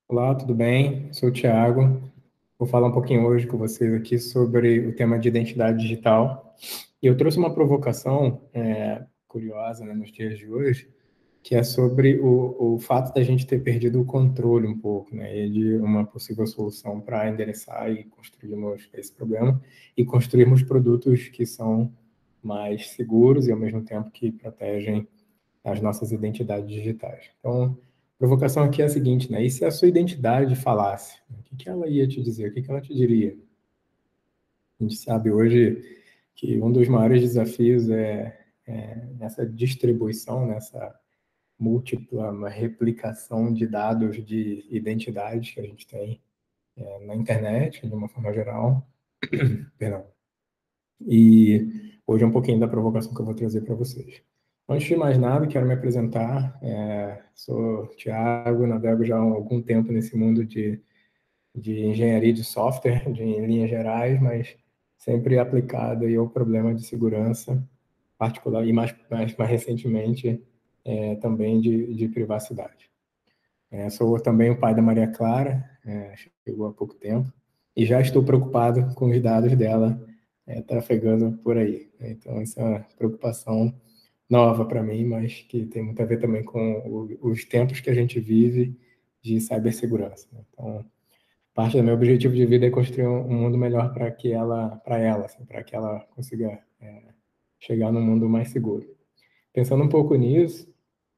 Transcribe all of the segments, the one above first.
Olá, tudo bem? Sou o Thiago. Vou falar um pouquinho hoje com vocês aqui sobre o tema de identidade digital. E eu trouxe uma provocação curiosa, né, nos dias de hoje, que é sobre o fato da gente ter perdido o controle um pouco, né, e de uma possível solução para endereçar e construirmos esse problema e construirmos produtos que são mais seguros e ao mesmo tempo que protegem as nossas identidades digitais. Então, a provocação aqui é a seguinte, né? E se a sua identidade falasse? O que que ela ia te dizer? O que que ela te diria? A gente sabe hoje que um dos maiores desafios é nessa distribuição, nessa múltipla replicação de dados de identidade que a gente tem na internet, de uma forma geral. Perdão. E hoje é um pouquinho da provocação que eu vou trazer para vocês. Antes de mais nada, quero me apresentar. Sou Thiago, navego já há algum tempo nesse mundo de engenharia de software, em linhas gerais, mas sempre aplicado aí ao problema de segurança particular e mais recentemente também de privacidade. Sou também o pai da Maria Clara, chegou há pouco tempo, e já estou preocupado com os dados dela trafegando por aí. Então, isso é uma preocupação nova para mim, mas que tem muito a ver também com os tempos que a gente vive de cibersegurança. Então, parte do meu objetivo de vida é construir um mundo melhor para ela, assim, para que ela consiga chegar num mundo mais seguro. Pensando um pouco nisso,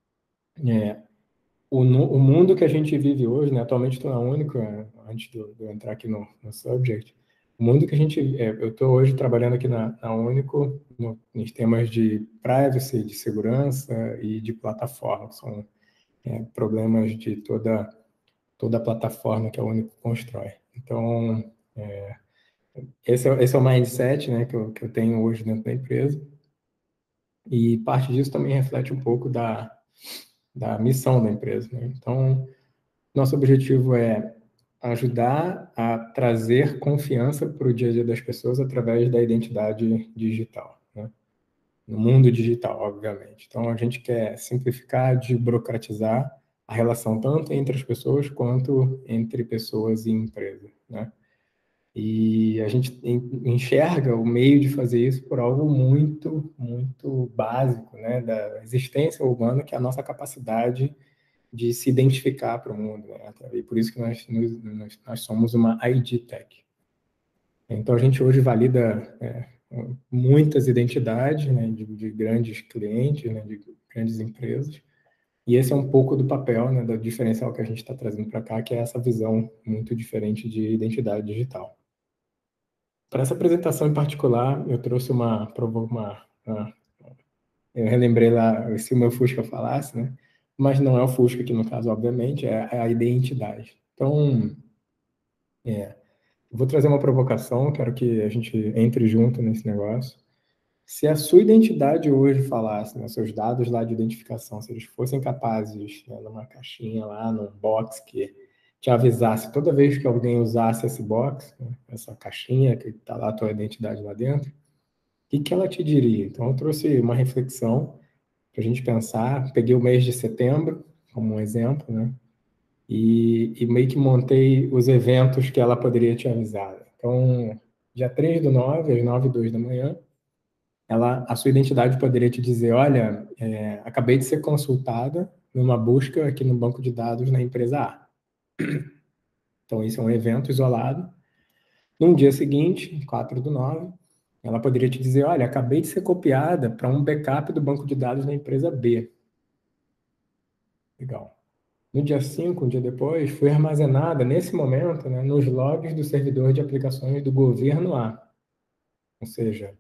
é, o mundo que a gente vive hoje, né? Atualmente estou na Única, antes de eu entrar aqui no Subject, o mundo que a gente, eu estou hoje trabalhando aqui na Único, nos temas de privacy, de segurança e de plataforma, que são problemas de toda a plataforma que a Único constrói. Então, esse é o mindset, né, que eu tenho hoje dentro da empresa, e parte disso também reflete um pouco da missão da empresa, né? Então, nosso objetivo é ajudar a trazer confiança para o dia a dia das pessoas através da identidade digital, né? No mundo digital, obviamente. Então, a gente quer simplificar, desburocratizar a relação tanto entre as pessoas quanto entre pessoas e empresas, né? E a gente enxerga o meio de fazer isso por algo muito, muito básico, né, da existência humana, que é a nossa capacidade de se identificar para o mundo, né? E por isso que nós somos uma ID Tech. Então, a gente hoje valida muitas identidades, né, de grandes clientes, né, de grandes empresas, e esse é um pouco do papel, né, do diferencial que a gente está trazendo para cá, que é essa visão muito diferente de identidade digital. Para essa apresentação em particular, eu trouxe eu relembrei lá, se o meu Fusca falasse, né? Mas não é o Fusca aqui no caso, obviamente, é a identidade. Então, eu vou trazer uma provocação, quero que a gente entre junto nesse negócio. Se a sua identidade hoje falasse, né, seus dados lá de identificação, se eles fossem capazes, né, numa caixinha lá, num box que te avisasse toda vez que alguém usasse esse box, né, essa caixinha que está lá a tua identidade lá dentro, o que que ela te diria? Então, eu trouxe uma reflexão para a gente pensar. Peguei o mês de setembro como um exemplo, né? E meio que montei os eventos que ela poderia te avisar. Então, dia 3/9, às 9:02 da manhã, a sua identidade poderia te dizer: olha, acabei de ser consultada numa busca aqui no banco de dados na empresa A. Então, isso é um evento isolado. No dia seguinte, 4/9, ela poderia te dizer: olha, acabei de ser copiada para um backup do banco de dados na empresa B. Legal. No dia 5, um dia depois, foi armazenada, nesse momento, né, nos logs do servidor de aplicações do governo A. Ou seja,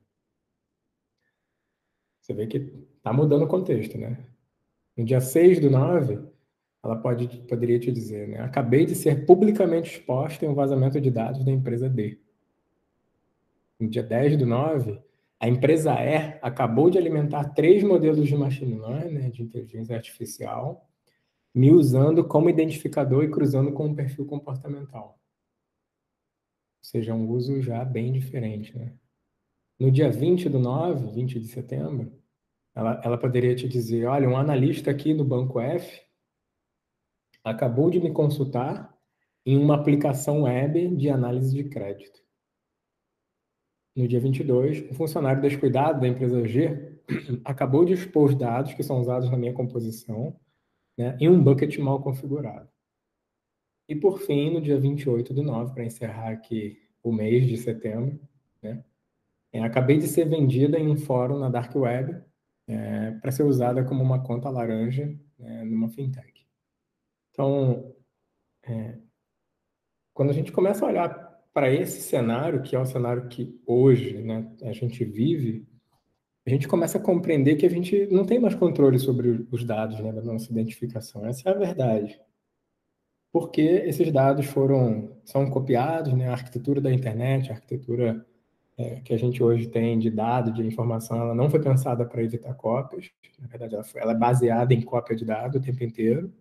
você vê que está mudando o contexto, né? No dia 6/9, ela poderia te dizer, né? Acabei de ser publicamente exposta em um vazamento de dados da empresa D. No dia 10/9, a empresa E acabou de alimentar 3 modelos de machine learning, né, de inteligência artificial, me usando como identificador e cruzando com um perfil comportamental. Ou seja, um uso já bem diferente, né? No dia 20/9, 20 de setembro, ela poderia te dizer: olha, um analista aqui do Banco F acabou de me consultar em uma aplicação web de análise de crédito. No dia 22, um funcionário descuidado da empresa G acabou de expor os dados que são usados na minha composição, né, em um bucket mal configurado. E, por fim, no dia 28/9, para encerrar aqui o mês de setembro, né, acabei de ser vendida em um fórum na Dark Web para ser usada como uma conta laranja numa fintech. Então, quando a gente começa a olhar para esse cenário, que é o cenário que hoje, né, a gente vive, a gente começa a compreender que a gente não tem mais controle sobre os dados, né, da nossa identificação. Essa é a verdade. Porque esses dados são copiados, né, a arquitetura da internet, a arquitetura que a gente hoje tem de dado, de informação, ela não foi pensada para evitar cópias. Na verdade, ela é baseada em cópia de dado o tempo inteiro.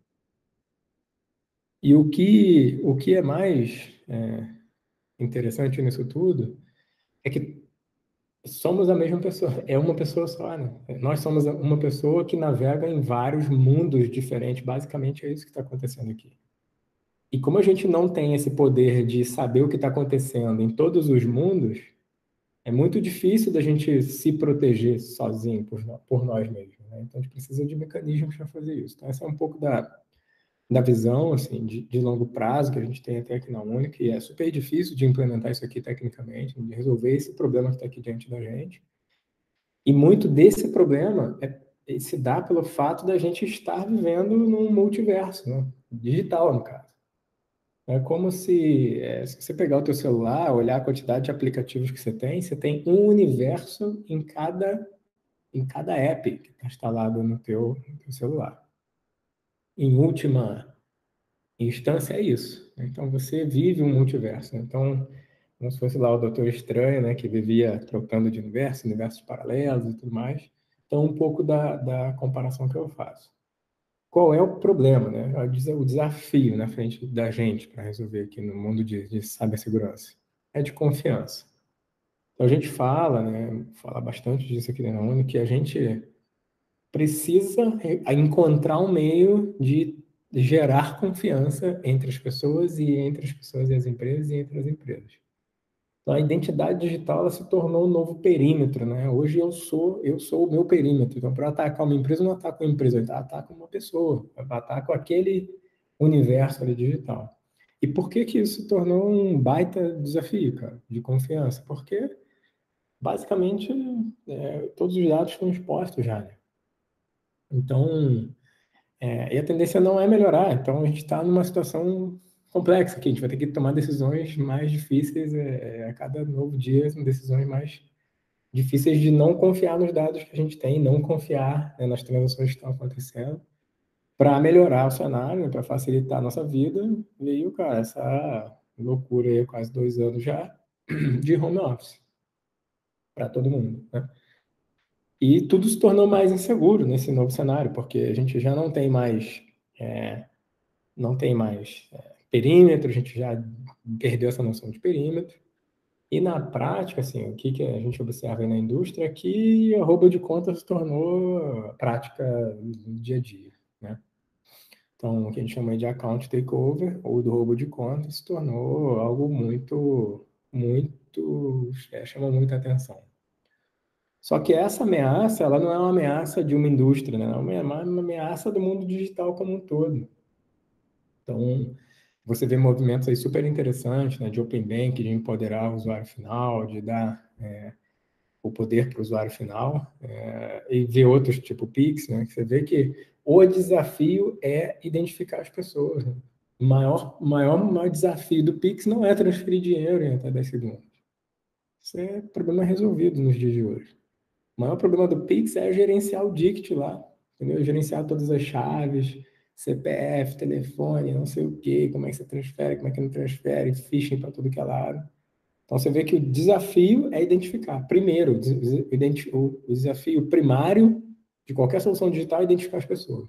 E o que é mais interessante nisso tudo é que somos a mesma pessoa, é uma pessoa só, né? Nós somos uma pessoa que navega em vários mundos diferentes, basicamente é isso que está acontecendo aqui. E como a gente não tem esse poder de saber o que está acontecendo em todos os mundos, é muito difícil da gente se proteger sozinho por nós mesmos, né? Então a gente precisa de mecanismos para fazer isso. Então essa é um pouco da visão assim, de longo prazo que a gente tem até aqui na Única, e é super difícil de implementar isso aqui tecnicamente, de resolver esse problema que está aqui diante da gente. E muito desse problema se dá pelo fato da gente estar vivendo num multiverso, né? Digital, no caso. É como se você pegar o teu celular, olhar a quantidade de aplicativos que você tem um universo em cada app que está instalado no teu celular. Em última instância, é isso. Então, você vive um multiverso. Então, como se fosse lá o Doutor Estranho, né, que vivia trocando de universos paralelos e tudo mais. Então, um pouco da comparação que eu faço. Qual é o problema, né? O desafio na frente da gente para resolver aqui no mundo de cibersegurança? É de confiança. Então, a gente fala, né, fala bastante disso aqui na ONU, que a gente precisa encontrar um meio de gerar confiança entre as pessoas e entre as pessoas e as empresas e entre as empresas. Então, a identidade digital ela se tornou um novo perímetro, né? Hoje eu sou o meu perímetro. Então, para atacar uma empresa, eu não ataco uma empresa, eu ataco uma pessoa, eu ataco aquele universo ali digital. E por que que isso se tornou um baita desafio, cara, de confiança? Porque, basicamente, todos os dados estão expostos já, né? Então, e a tendência não é melhorar. Então, a gente está numa situação complexa aqui. A gente vai ter que tomar decisões mais difíceis a cada novo dia, são decisões mais difíceis de não confiar nos dados que a gente tem, não confiar, né, nas transações que estão acontecendo, para melhorar o cenário, para facilitar a nossa vida. Veio, cara, essa loucura aí, quase 2 anos já, de home office para todo mundo, né? E tudo se tornou mais inseguro nesse novo cenário, porque a gente já não tem mais perímetro, a gente já perdeu essa noção de perímetro. E na prática, assim, o que a gente observa aí na indústria é que a roubo de conta se tornou prática do dia a dia, né? Então, o que a gente chama de account takeover ou do roubo de conta se tornou algo muito, muito, chama muita atenção. Só que essa ameaça, ela não é uma ameaça de uma indústria, né? É uma ameaça do mundo digital como um todo. Então, você vê movimentos aí super interessantes, né, de Open Bank, de empoderar o usuário final, de dar o poder para o usuário final, e ver outros, tipo Pix, né, que você vê que o desafio é identificar as pessoas. Né? O maior desafio do Pix não é transferir dinheiro em até 10 segundos. Isso é problema resolvido nos dias de hoje. O maior problema do Pix é gerenciar o DICT lá, entendeu? Gerenciar todas as chaves, CPF, telefone, não sei o quê, como é que você transfere, como é que não transfere, phishing para tudo que é lado. Então você vê que o desafio é identificar. Primeiro, o desafio primário de qualquer solução digital é identificar as pessoas.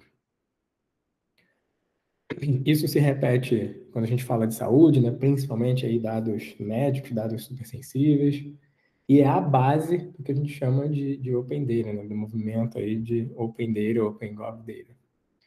Isso se repete quando a gente fala de saúde, né? Principalmente aí dados médicos, dados super sensíveis. E é a base do que a gente chama de Open Data, né? Do movimento aí de Open Data, Open Gov Data.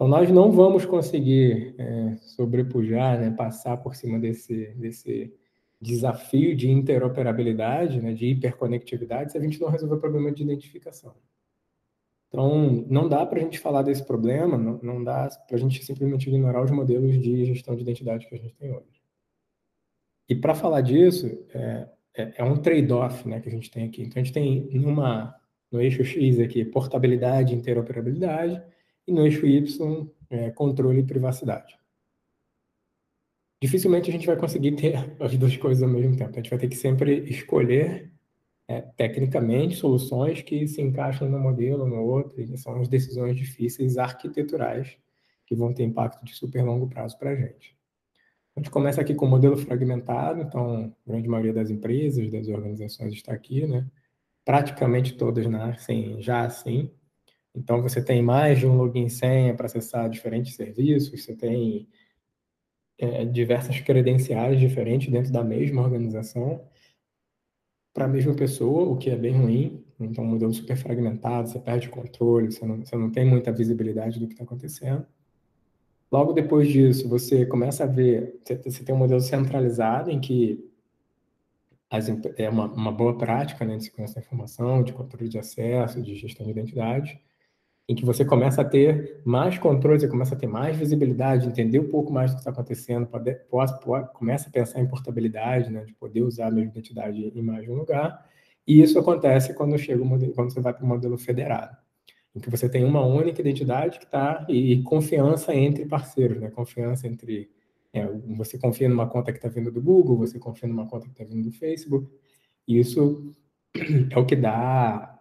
Então, nós não vamos conseguir sobrepujar, né, passar por cima desse desafio de interoperabilidade, né, de hiperconectividade, se a gente não resolver o problema de identificação. Então, não dá para a gente falar desse problema, não dá para a gente simplesmente ignorar os modelos de gestão de identidade que a gente tem hoje. E para falar disso, é um trade-off, né, que a gente tem aqui. Então, a gente tem no eixo X aqui, portabilidade e interoperabilidade, e no eixo Y, controle e privacidade. Dificilmente a gente vai conseguir ter as duas coisas ao mesmo tempo. A gente vai ter que sempre escolher, tecnicamente, soluções que se encaixam no modelo ou no outro, e são as decisões difíceis arquiteturais que vão ter impacto de super longo prazo para a gente. A gente começa aqui com o modelo fragmentado, então a grande maioria das empresas, das organizações está aqui, né? Praticamente todas nascem já assim. Então você tem mais de um login e senha para acessar diferentes serviços, você tem diversas credenciais diferentes dentro da mesma organização para a mesma pessoa, o que é bem ruim. Então, um modelo super fragmentado, você perde controle, você não tem muita visibilidade do que está acontecendo. Logo depois disso, você começa a ver, você tem um modelo centralizado em que é uma boa prática, né, de segurança da informação, de controle de acesso, de gestão de identidade, em que você começa a ter mais controle, você começa a ter mais visibilidade, entender um pouco mais do que está acontecendo, começa a pensar em portabilidade, né, de poder usar a mesma identidade em mais de um lugar, e isso acontece quando quando você vai para o modelo federado, em que você tem uma única identidade que está, e confiança entre parceiros, né, confiança entre, você confia numa conta que está vindo do Google, você confia numa conta que está vindo do Facebook, e isso é o que dá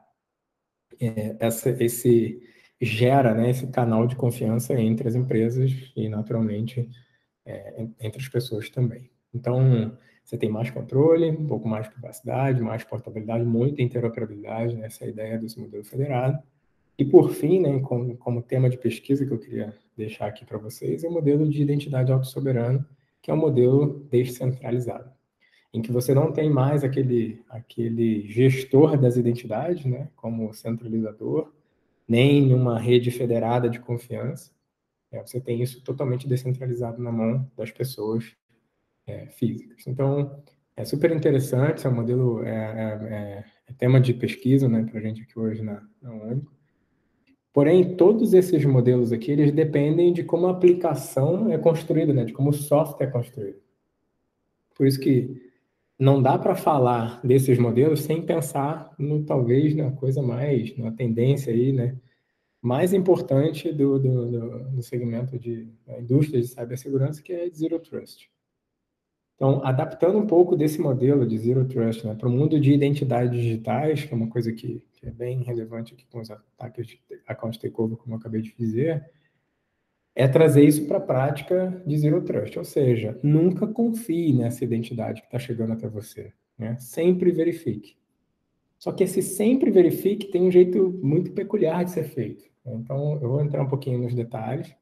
gera, né, esse canal de confiança entre as empresas e, naturalmente, entre as pessoas também. Então, você tem mais controle, um pouco mais de privacidade, mais portabilidade, muita interoperabilidade, né, essa é a ideia desse modelo federado. E, por fim, né, como tema de pesquisa que eu queria deixar aqui para vocês, é o modelo de identidade autossoberana, que é um modelo descentralizado, em que você não tem mais aquele gestor das identidades, né, como centralizador, nem uma rede federada de confiança. Você tem isso totalmente descentralizado na mão das pessoas físicas. Então, é super interessante, esse é um modelo, é tema de pesquisa, né, para a gente aqui hoje na Único. Porém, todos esses modelos aqui, eles dependem de como a aplicação é construída, né, de como o software é construído. Por isso que não dá para falar desses modelos sem pensar talvez na coisa na tendência aí, né, mais importante do segmento da indústria de cibersegurança, que é Zero Trust. Então, adaptando um pouco desse modelo de Zero Trust, né, para o mundo de identidades digitais, que é uma coisa que é bem relevante aqui com os ataques de account takeover, como eu acabei de dizer, é trazer isso para a prática de Zero Trust, ou seja, nunca confie nessa identidade que está chegando até você, né? Sempre verifique. Só que esse sempre verifique tem um jeito muito peculiar de ser feito. Então, eu vou entrar um pouquinho nos detalhes.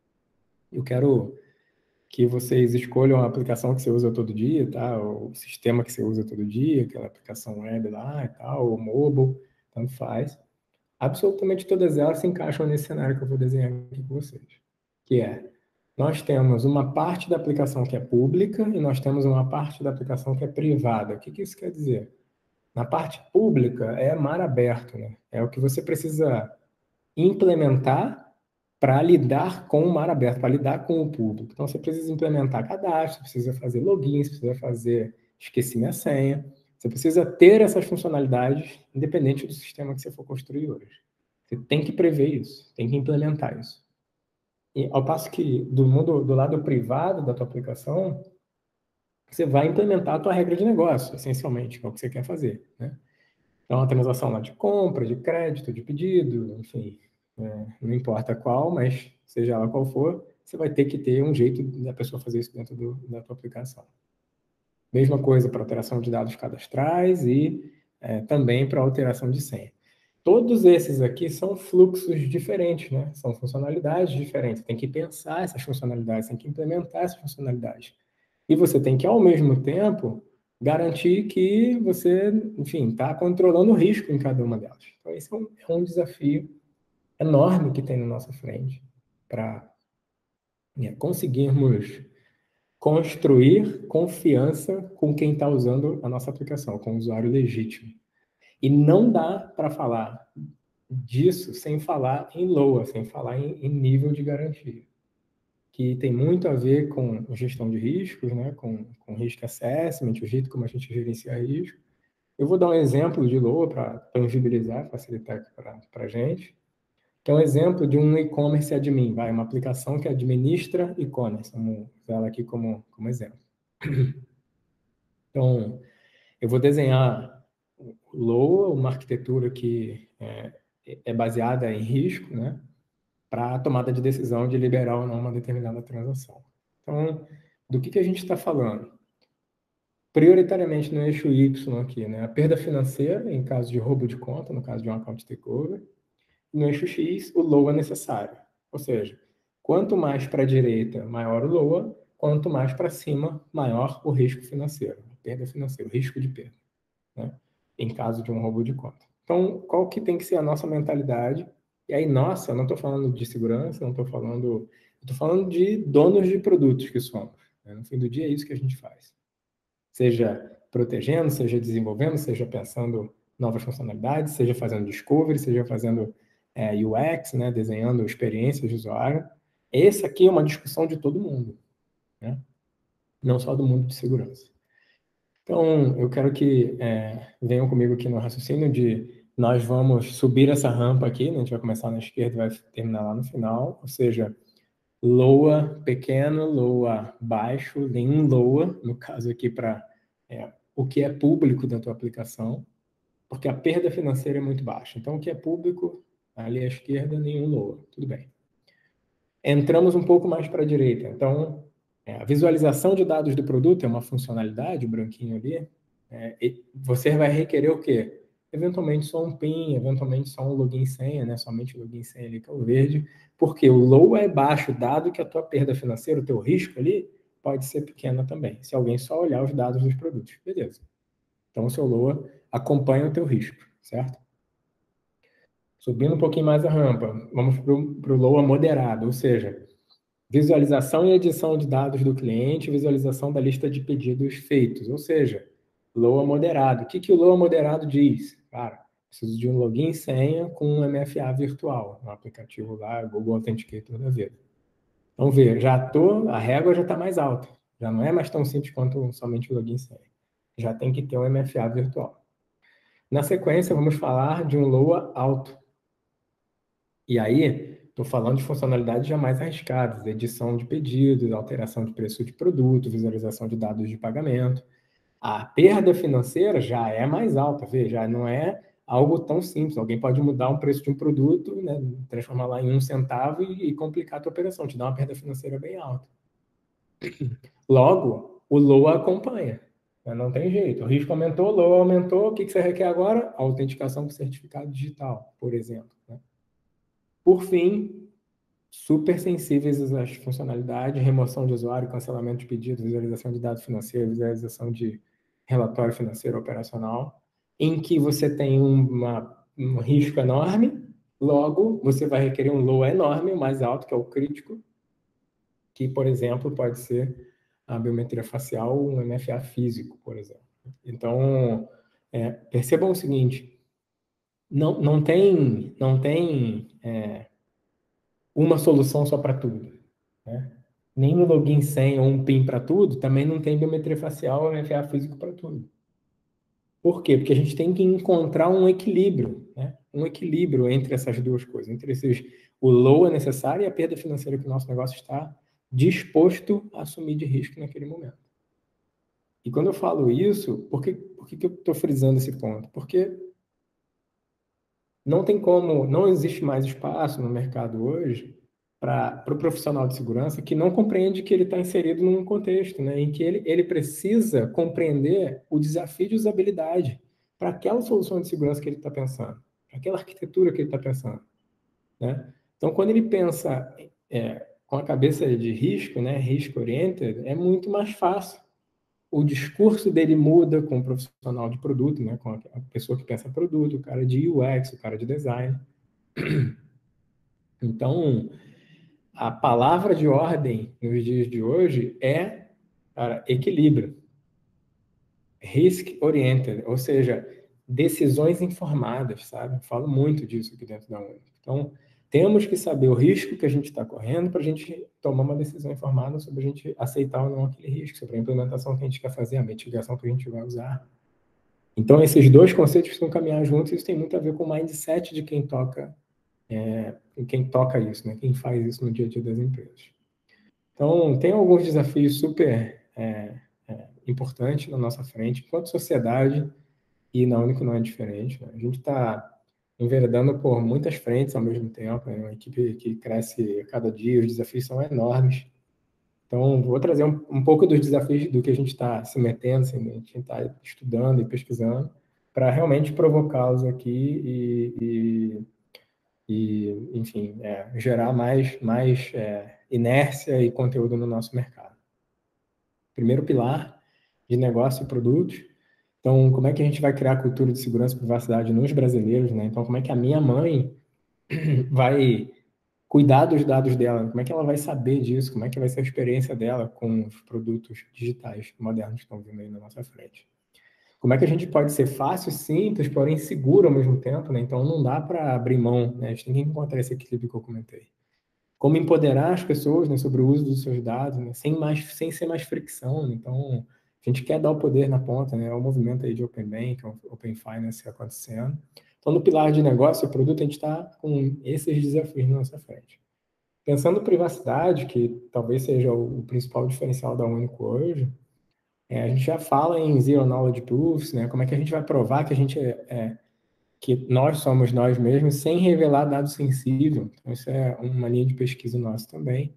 Eu quero que vocês escolham a aplicação que você usa todo dia, tá? O sistema que você usa todo dia, aquela aplicação web lá e tal, ou mobile, tanto faz. Absolutamente todas elas se encaixam nesse cenário que eu vou desenhar aqui com vocês. Que é, nós temos uma parte da aplicação que é pública e nós temos uma parte da aplicação que é privada. O que isso quer dizer? Na parte pública é mar aberto, né? É o que você precisa implementar para lidar com o mar aberto, para lidar com o público. Então, você precisa implementar cadastro, precisa fazer login, você precisa fazer esqueci minha senha. Você precisa ter essas funcionalidades, independente do sistema que você for construir hoje. Você tem que prever isso, tem que implementar isso. E ao passo que do lado privado da tua aplicação, você vai implementar a tua regra de negócio, essencialmente, que é o que você quer fazer, né? Então, uma transação lá de compra, de crédito, de pedido, enfim, não importa qual, mas seja lá qual for, você vai ter que ter um jeito da pessoa fazer isso dentro da tua aplicação. Mesma coisa para alteração de dados cadastrais e também para alteração de senha. Todos esses aqui são fluxos diferentes, né? São funcionalidades diferentes. Tem que pensar essas funcionalidades, tem que implementar essas funcionalidades. E você tem que, ao mesmo tempo, garantir que você, enfim, está controlando o risco em cada uma delas. Então, esse é um desafio enorme que tem na nossa frente. para conseguirmos construir confiança com quem está usando a nossa aplicação, com o usuário legítimo. E não dá para falar disso sem falar em LOA, sem falar em nível de garantia, que tem muito a ver com gestão de riscos, né? com risk assessment, o jeito como a gente gerencia risco. Eu vou dar um exemplo de LOA para tangibilizar, facilitar para a gente, que é um exemplo de um e-commerce admin, uma aplicação que administra e-commerce. Vamos usar ela aqui como exemplo. Então, eu vou desenhar o LOA, uma arquitetura que é baseada em risco, né, para a tomada de decisão de liberar ou não uma determinada transação. Então, do que a gente está falando? Prioritariamente no eixo Y aqui, né, a perda financeira em caso de roubo de conta, no caso de um account takeover, e no eixo X, o LOA necessário. Ou seja, quanto mais para a direita, maior o LOA, quanto mais para cima, maior o risco financeiro, a perda financeira, o risco de perda, né, em caso de um roubo de conta. Então, qual que tem que ser a nossa mentalidade? E aí, nossa, eu não estou falando de segurança, não estou falando... Estou falando de donos de produtos que somos. Né? No fim do dia, é isso que a gente faz. Seja protegendo, seja desenvolvendo, seja pensando novas funcionalidades, seja fazendo discovery, seja fazendo UX, né? Desenhando experiências de usuário. Essa aqui é uma discussão de todo mundo, né? Não só do mundo de segurança. Então, eu quero que venham comigo aqui no raciocínio de nós vamos subir essa rampa aqui, né? A gente vai começar na esquerda e vai terminar lá no final, ou seja, LOA pequeno, LOA baixo, nenhum LOA, no caso aqui para o que é público da tua aplicação, porque a perda financeira é muito baixa. Então, o que é público, ali à esquerda, nenhum LOA, tudo bem. Entramos um pouco mais para a direita. Então, a visualização de dados do produto é uma funcionalidade, o branquinho ali. E você vai requerer o quê? Eventualmente só um PIN, eventualmente só um login e senha, né? Somente o login e senha ali que é o verde, porque o LOA é baixo, dado que a tua perda financeira, o teu risco ali, pode ser pequena também, se alguém só olhar os dados dos produtos. Beleza. Então, o seu LOA acompanha o teu risco, certo? Subindo um pouquinho mais a rampa, vamos para o LOA moderado, ou seja, visualização e edição de dados do cliente, visualização da lista de pedidos feitos, ou seja, LOA moderado. O que o LOA moderado diz? Cara, preciso de um login e senha com um MFA virtual, um aplicativo lá, Google Authenticator da vida. Então, a régua já está mais alta. Já não é mais tão simples quanto somente o login e senha. Já tem que ter um MFA virtual. Na sequência, vamos falar de um LOA alto. E aí, estou falando de funcionalidades já mais arriscadas, edição de pedidos, alteração de preço de produto, visualização de dados de pagamento. A perda financeira já é mais alta, já não é algo tão simples. Alguém pode mudar o preço de um produto, né, transformar lá em 1 centavo e complicar a tua operação, te dar uma perda financeira bem alta. Logo, o LOA acompanha. Não tem jeito. O risco aumentou, o LOA aumentou. O que você requer agora? A autenticação com certificado digital, por exemplo. Né? Por fim, super sensíveis às funcionalidades, remoção de usuário, cancelamento de pedido, visualização de dados financeiros, visualização de relatório financeiro operacional, em que você tem um risco enorme, logo você vai requerer um LOA enorme, o mais alto, que é o crítico, que, por exemplo, pode ser a biometria facial ou um MFA físico, por exemplo. Então, percebam o seguinte, não tem uma solução só para tudo. Né? Nem no login senha ou um PIN para tudo, também não tem biometria facial ou MFA físico para tudo. Por quê? Porque a gente tem que encontrar um equilíbrio, né? Um equilíbrio entre essas duas coisas, entre o LOA necessário e a perda financeira que o nosso negócio está disposto a assumir de risco naquele momento. E quando eu falo isso, por que eu estou frisando esse ponto? Porque não existe mais espaço no mercado hoje para o profissional de segurança que não compreende que ele está inserido num contexto, né, em que ele precisa compreender o desafio de usabilidade para aquela solução de segurança que ele está pensando, para aquela arquitetura que ele está pensando. Né? Então, quando ele pensa com a cabeça de risco, né, risk-oriented, é muito mais fácil. O discurso dele muda com o profissional de produto, né, com a pessoa que pensa produto, o cara de UX, o cara de design. Então, a palavra de ordem nos dias de hoje é, cara, equilíbrio, risk-oriented, ou seja, decisões informadas, sabe? Eu falo muito disso aqui dentro da UNI. Então, temos que saber o risco que a gente está correndo para a gente tomar uma decisão informada sobre a gente aceitar ou não aquele risco, sobre a implementação que a gente quer fazer, a mitigação que a gente vai usar. Então, esses dois conceitos precisam caminhar juntos, e isso tem muito a ver com o mindset de quem toca isso, né? Quem faz isso no dia a dia das empresas. Então, tem alguns desafios super importantes na nossa frente, enquanto sociedade, e na Único não é diferente, né? A gente está enveredando por muitas frentes ao mesmo tempo, é uma equipe que cresce a cada dia, os desafios são enormes. Então, vou trazer um pouco dos desafios do que a gente está se metendo, assim, a gente está estudando e pesquisando, para realmente provocá-los aqui enfim, gerar mais inércia e conteúdo no nosso mercado. Primeiro pilar de negócio e produtos. Então, como é que a gente vai criar a cultura de segurança e privacidade nos brasileiros, né? Então, como é que a minha mãe vai cuidar dos dados dela? Como é que ela vai saber disso? Como é que vai ser a experiência dela com os produtos digitais modernos que estão vindo aí na nossa frente? Como é que a gente pode ser fácil, simples, porém seguro ao mesmo tempo, né? Então, não dá para abrir mão, né? A gente tem que encontrar esse equilíbrio que eu comentei. Como empoderar as pessoas, né, sobre o uso dos seus dados, né, sem ser mais fricção, né? Então, a gente quer dar o poder na ponta, né? É o movimento aí de Open Bank, Open Finance acontecendo. Então, no pilar de negócio e produto, a gente está com esses desafios na nossa frente. Pensando em privacidade, que talvez seja o principal diferencial da Único hoje, a gente já fala em Zero Knowledge Proofs, né? Como é que a gente vai provar que a gente que nós somos nós mesmos sem revelar dado sensível. Então, isso é uma linha de pesquisa nossa também.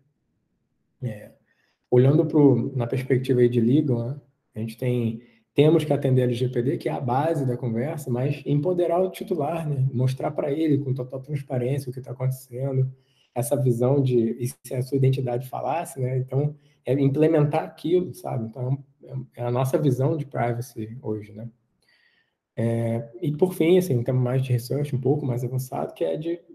Olhando na perspectiva aí de legal, né? A gente temos que atender a LGPD, que é a base da conversa, mas empoderar o titular, né? Mostrar para ele com total transparência o que está acontecendo, essa visão de e se a sua identidade falasse, né? Então, é implementar aquilo, sabe? Então, é a nossa visão de privacy hoje, né? E por fim, assim, um tema mais de research, um pouco mais avançado, que é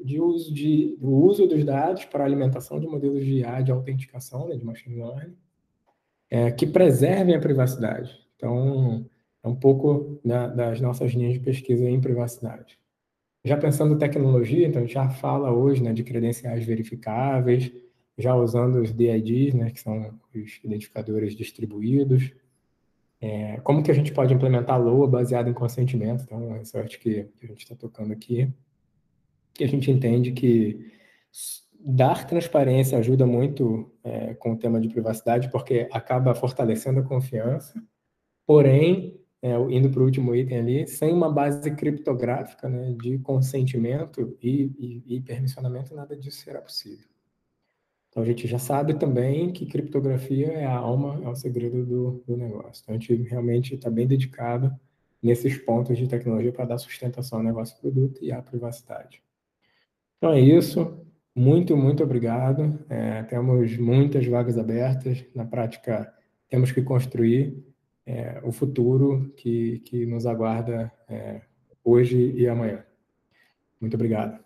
do uso dos dados para a alimentação de modelos de IA de autenticação, né, de machine learning, que preservem a privacidade. Então, é um pouco das nossas linhas de pesquisa em privacidade. Já pensando em tecnologia, então a gente já fala hoje, né, de credenciais verificáveis, já usando os DIDs, né, que são os identificadores distribuídos. Como que a gente pode implementar LOA baseado em consentimento? Então, é uma research que a gente está tocando aqui, que a gente entende que dar transparência ajuda muito com o tema de privacidade, porque acaba fortalecendo a confiança, porém, indo para o último item ali, sem uma base criptográfica, né, de consentimento e permissionamento, nada disso será possível. Então, a gente já sabe também que criptografia é a alma, é o segredo do negócio. Então, a gente realmente está bem dedicado nesses pontos de tecnologia para dar sustentação ao negócio e produto e à privacidade. Então, é isso. Muito, muito obrigado. Temos muitas vagas abertas. Na prática, temos que construir o futuro que nos aguarda hoje e amanhã. Muito obrigado.